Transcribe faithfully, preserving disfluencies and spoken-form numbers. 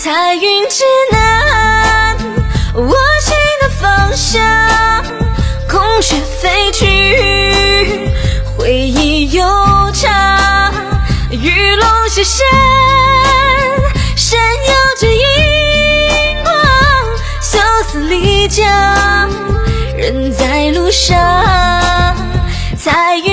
彩云之南，我心的方向，空穴飞去，回忆悠长，玉龙雪山，闪耀着银光，相思丽江，人在路上，彩云